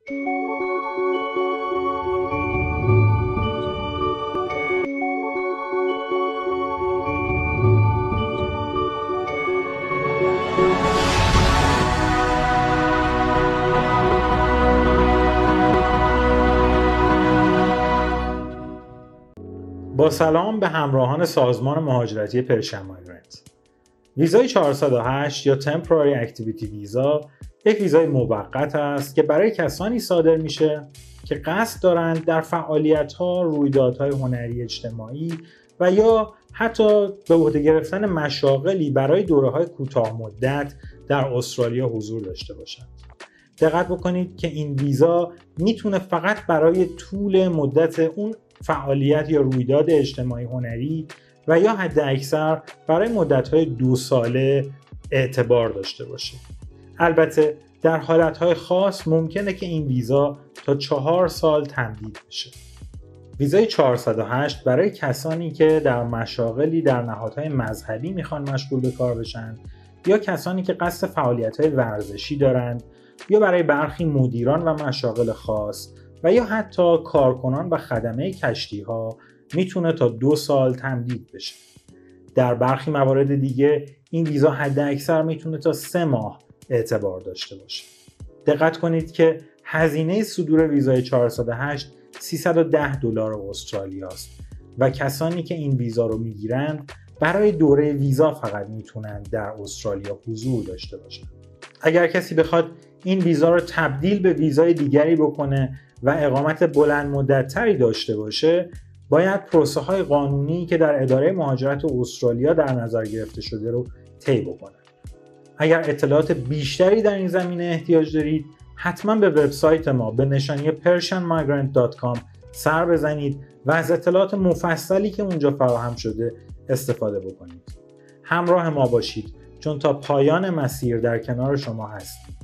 با سلام به همراهان سازمان مهاجرتی پرشن مایگرنت. ویزای 408 یا Temporary Activity ویزا یک ویزای موقت است که برای کسانی صادر میشه که قصد دارند در فعالیت‌ها، رویدادهای هنری اجتماعی و یا حتی به عهده گرفتن مشاغلی برای دوره‌های کوتاه مدت در استرالیا حضور داشته باشند. دقت بکنید که این ویزا میتونه فقط برای طول مدت اون فعالیت یا رویداد اجتماعی هنری و یا حد اکثر برای مدت‌های 2 ساله اعتبار داشته باشه. البته در حالت‌های خاص ممکنه که این ویزا تا 4 سال تمدید بشه. ویزای 408 برای کسانی که در مشاغلی در نهادهای مذهبی میخوان مشغول به کار بشن یا کسانی که قصد فعالیت‌های ورزشی دارند یا برای برخی مدیران و مشاغل خاص و یا حتی کارکنان و خدمه کشتی‌ها میتونه تا 2 سال تمدید بشه. در برخی موارد دیگه این ویزا حد اکثر میتونه تا 3 ماه اعتبار داشته باشه. دقت کنید که هزینه صدور ویزای 408 $310 استرالیا است و کسانی که این ویزا رو میگیرند برای دوره ویزا فقط میتونن در استرالیا حضور داشته باشن. اگر کسی بخواد این ویزا رو تبدیل به ویزای دیگری بکنه و اقامت بلند مدت‌تری داشته باشه، باید پروسه‌های قانونی که در اداره مهاجرت استرالیا در نظر گرفته شده رو طی بکنه. اگر اطلاعات بیشتری در این زمینه احتیاج دارید، حتما به وبسایت ما به نشانی persianmigrant.com سر بزنید و از اطلاعات مفصلی که اونجا فراهم شده استفاده بکنید. همراه ما باشید چون تا پایان مسیر در کنار شما هستیم.